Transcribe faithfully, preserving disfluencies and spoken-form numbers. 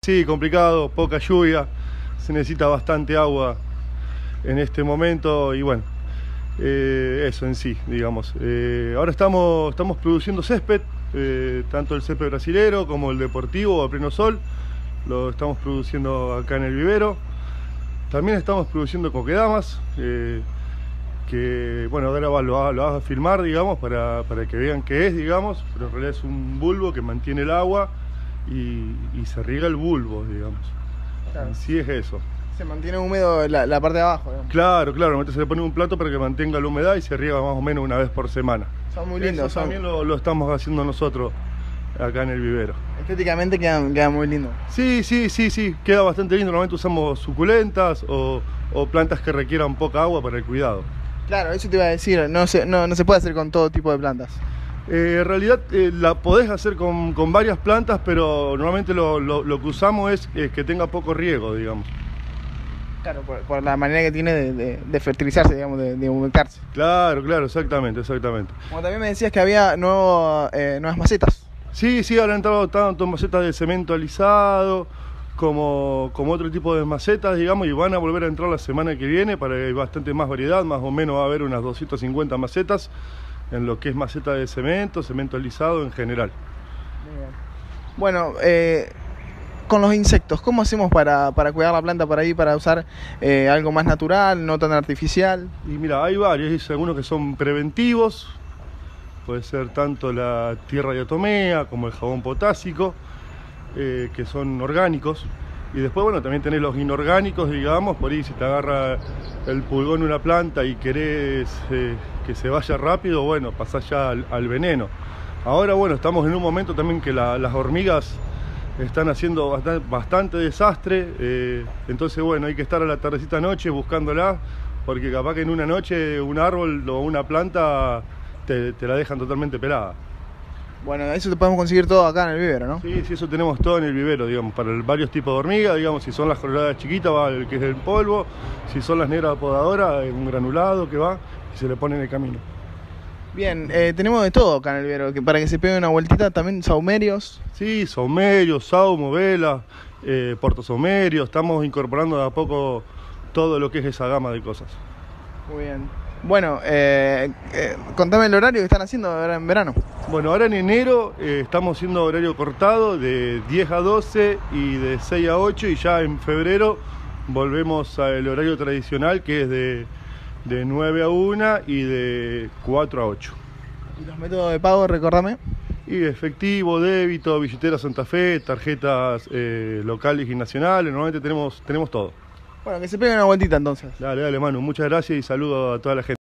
Sí, complicado, poca lluvia, se necesita bastante agua en este momento y bueno, eh, eso en sí, digamos. Eh, ahora estamos, estamos produciendo césped, eh, tanto el césped brasilero como el deportivo a pleno sol, lo estamos produciendo acá en el vivero. También estamos produciendo coquedamas, eh, que bueno, ahora lo, lo, lo vas a filmar, digamos, para, para que vean qué es, digamos, pero en realidad es un bulbo que mantiene el agua y, y se riega el bulbo, digamos. Claro. Sí es eso. Se mantiene húmedo la, la parte de abajo, digamos. Claro, claro, se le pone un plato para que mantenga la humedad y se riega más o menos una vez por semana. Son muy lindos. Eso son... también lo, lo estamos haciendo nosotros acá en el vivero. Estéticamente quedan, quedan muy lindos. Sí, sí, sí, sí, queda bastante lindo. Normalmente usamos suculentas o, o plantas que requieran poca agua para el cuidado. Claro, eso te iba a decir, no se, no, no se puede hacer con todo tipo de plantas. Eh, en realidad eh, la podés hacer con, con varias plantas, pero normalmente lo, lo, lo que usamos es, es que tenga poco riego, digamos. Claro, por, por la manera que tiene de, de, de fertilizarse, digamos, de, de humectarse. Claro, claro, exactamente, exactamente. Como también me decías que había nuevo, eh, nuevas macetas. Sí, sí, ahora han entrado tanto macetas de cemento alisado como, como otro tipo de macetas, digamos, y van a volver a entrar la semana que viene para que haya bastante más variedad, más o menos va a haber unas doscientas cincuenta macetas en lo que es maceta de cemento, cemento alisado en general. Muy bien. Bueno, eh, con los insectos, ¿cómo hacemos para, para cuidar la planta por ahí, para usar eh, algo más natural, no tan artificial? Y mira, hay varios, hay algunos que son preventivos, puede ser tanto la tierra diatomea como el jabón potásico, eh, que son orgánicos. Y después, bueno, también tenés los inorgánicos, digamos, por ahí si te agarra el pulgón en una planta y querés eh, que se vaya rápido, bueno, pasás ya al, al veneno. Ahora, bueno, estamos en un momento también que la, las hormigas están haciendo bastante, bastante desastre, eh, entonces, bueno, hay que estar a la tardecita noche buscándola, porque capaz que en una noche un árbol o una planta te, te la dejan totalmente pelada. Bueno, eso te podemos conseguir todo acá en el vivero, ¿no? Sí, sí, eso tenemos todo en el vivero, digamos, para el, varios tipos de hormigas, digamos, si son las coloradas chiquitas va el que es el polvo, si son las negras podadoras, un granulado que va y se le pone en el camino. Bien, eh, tenemos de todo acá en el vivero, que para que se pegue una vueltita, también saumerios. Sí, saumerios, saumo, vela, eh, portosaumerios, estamos incorporando de a poco todo lo que es esa gama de cosas. Muy bien. Bueno, eh, eh, contame el horario que están haciendo ahora en verano. Bueno, ahora en enero eh, estamos haciendo horario cortado de diez a doce y de seis a ocho, y ya en febrero volvemos al horario tradicional, que es de, de nueve a una y de cuatro a ocho. ¿Y los métodos de pago, recordame? Y efectivo, débito, billetera Santa Fe, tarjetas eh, locales y nacionales, normalmente tenemos, tenemos todo. Bueno, que se pegue una vueltita entonces. Dale, dale, Manu, muchas gracias y saludo a toda la gente.